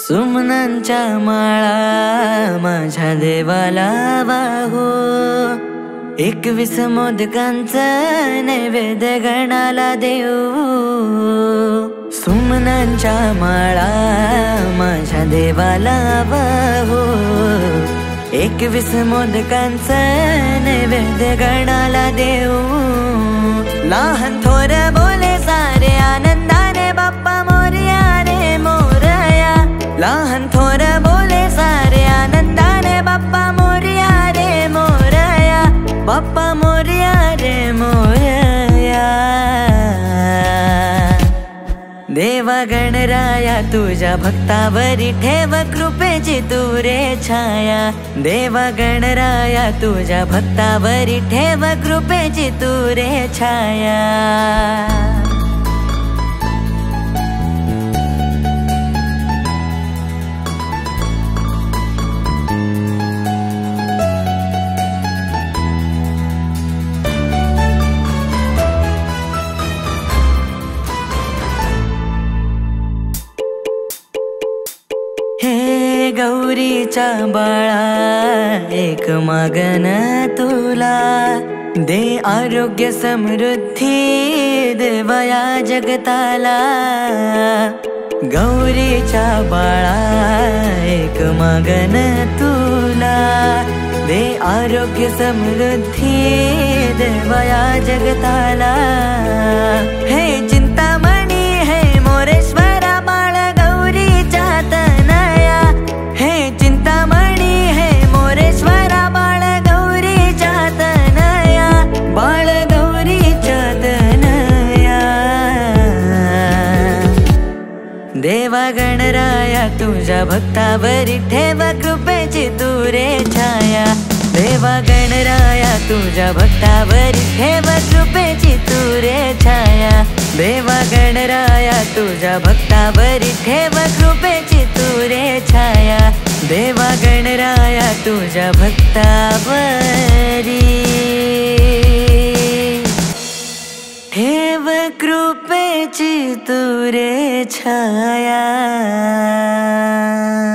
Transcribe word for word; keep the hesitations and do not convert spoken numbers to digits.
सुमनांच्या माळा माझ्या देवाला वाहो, एकवीस मोदकांचं नैवेद्य गणाला देऊ। सुमनांच्या माळा माझ्या देवाला वाहो, एकवीस मोदकांचं नैवेद्य गणाला देऊ। लहान थोर बोले सारे आनंदाने बाप्पा मोरया रे मोरया, लहान थोर बोले सारे आनंदाने बाप्पा मोरया रे मोरया, बाप्पा मोरया रे मोरया। देवा गणराया तुझ्या भक्तावरी ठेव कृपेची तू रे छाया, देवा गणराया तुझ्या भक्तावरी ठेव कृपेची तू रे छाया। हे गौरीच्या बाळा एक मागन तुला, दे आरोग्य समृद्धी देवया जगताला। गौरीच्या बाळा एक मागन तुला, दे आरोग्य समृद्धी देवया जगताला। हे चिंतामणी हे मोरेश्वरा बाळ गौरीच्या तनया, हे चिंतामणी हे मोरेश्वरा बाळ गौरीच्या तनया, बाळ गौरीच्या तनया। देवा गणराया तुझ्या भक्तावरी ठेव कृपेची तू रे छाया, देवा गणराया तुझ्या भक्तावरी ठेव कृपेची तू रे छाया, देवा गणराया तुझ्या भक्तावरी ठेव कृपेची तू रे छाया, देवा गणराया तुझ्या भक्तावरी ठेव कृपेची तू रे छाया।